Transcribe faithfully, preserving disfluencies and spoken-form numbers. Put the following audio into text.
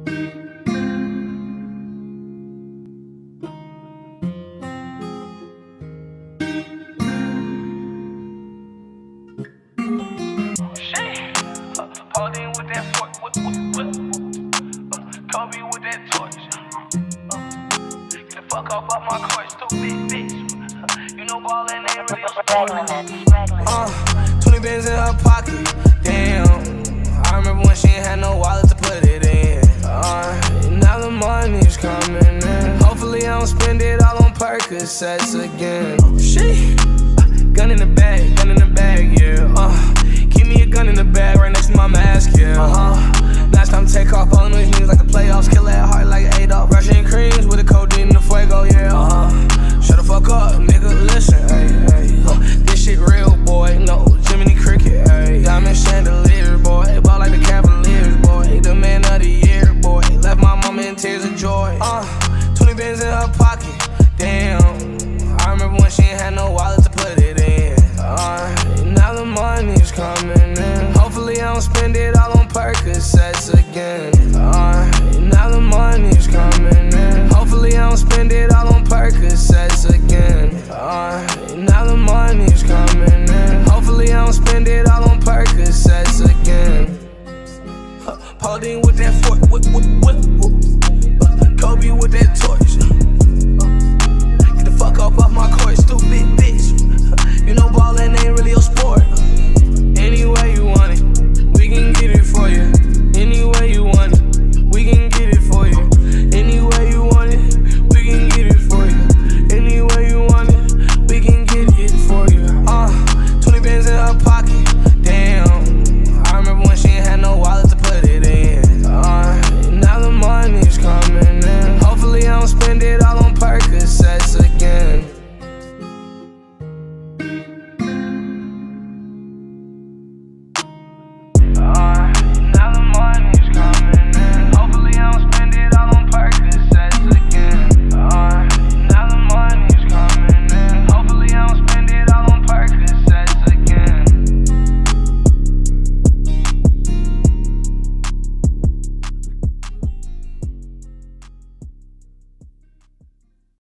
Holding with that fork, whip, whip, whip. Uh, Kobe with that torch. Uh, get the fuck off of my court, stupid bitch. Uh, you know ballin' ain't really a sport. Uh, twenty bands in her pocket, damn. I remember when she ain't had no wallet to put it in. Uh, now the money's coming in. Hopefully I don't spend it all on Percocets again. Shit, uh, gun in the bag, gun in the bag, yeah. Uh, Keep me a gun in the bag right next to my mask, yeah. Uh-huh. Last time to take off, all those niggas like the playoffs. Kill that heart like Adolf. Russian creams with the codeine in the fuego, yeah. Uh-huh. Shut the fuck up, nigga, listen, hey, hey. Uh, this shit real, boy, no Jiminy Cricket, hey. Diamond chandelier, boy, ball like the Cavaliers, boy. The man of the year, boy. Left my mama in tears of joy. Uh, twenty bands in her pocket, damn. I remember when she ain't had no wallet to put it in. Uh, now the money's coming in. Hopefully I don't spend it all on Percocets again. Uh, now the money's coming in. Hopefully I don't spend it all on Percocets again. Uh, now the money's coming in. Hopefully I don't spend it all on Percocets again. Holding with that